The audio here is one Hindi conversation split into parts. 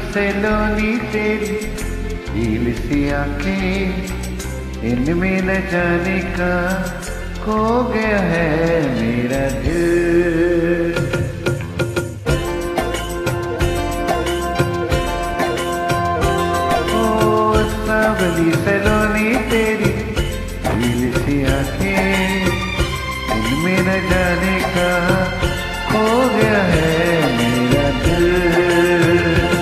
सलोनी तेरी दिल सी आंखें, इनमें न जाने का खो गया है मेरा दिल। ओ सावली सलोनी तेरी दिल सी आंखें, इनमें न जाने का खो गया है मेरा दिल।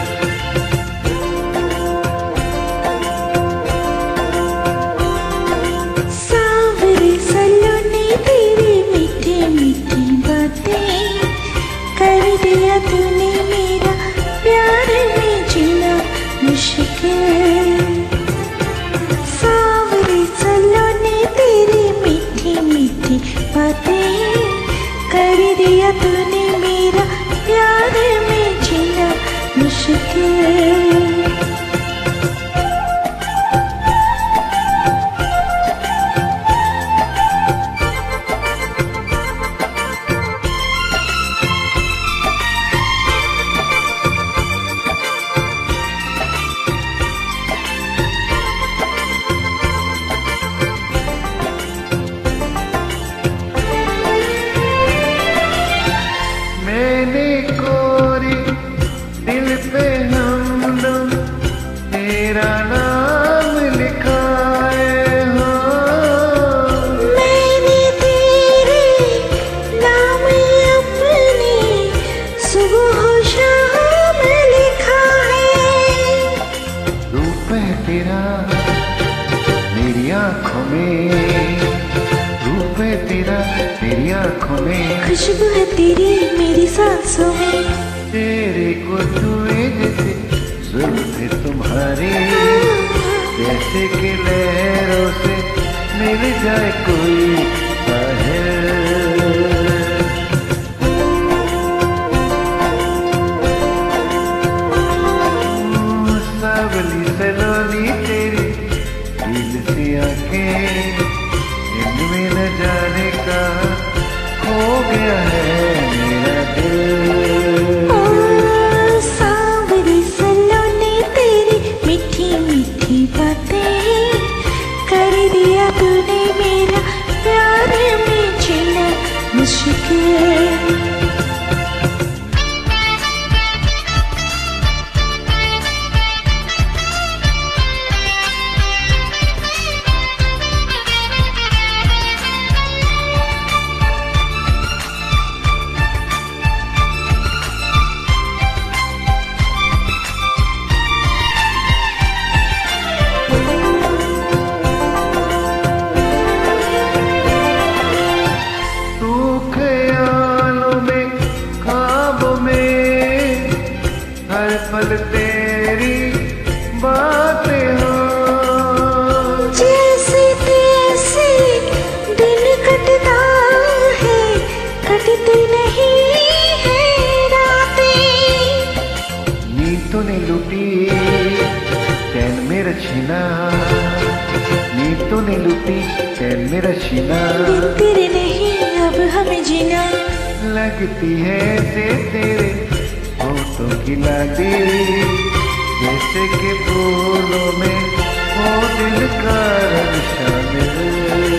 सावरी सलोनी तेरी मीठी मीठी बातें, कर दिया तूने मेरा प्यार में जीना मुश्किल। सावरी सलोनी तेरी मीठी मीठी बातें, कर दिया तूने मेरा प्यार में जीना मुश्किल। मैंने कोरी दिल पे हमदम तेरा नाम लिखा है, हो मैंने तेरे नाम अपने सुबह शाम लिखा है। रूप है तेरा मेरी आंखों में, रूप है तेरा मेरी आंखों में, खुशबू है तेरी मेरी सांसों में। तेरे को छुए जैसे जुल्फ़े तुम्हारी, जैसे कि लहरों से मिल जाए कोई साहिल। सावली सलोनी तेरी दिल सी आंखें, इनमें न जाने का खो गया है मेरा दिल। ओ सावरी सलोनी तेरी मीठी मीठी बातें, कर दिया तूने मेरा प्यार में जीना मुश्किल। हर पल तेरी बातें हो, जैसे तैसे दिन कटता है, कटती नहीं है रातें। नींद तूने लूटी चैन मेरा छीना, नींद तूने लूटी चैन मेरा छीना। दिन तेरे नहीं अब हमें जीना, लगती है से तेरे होठों की लाली, जैसे कि फूलों में हो दिल का रंग शामिल।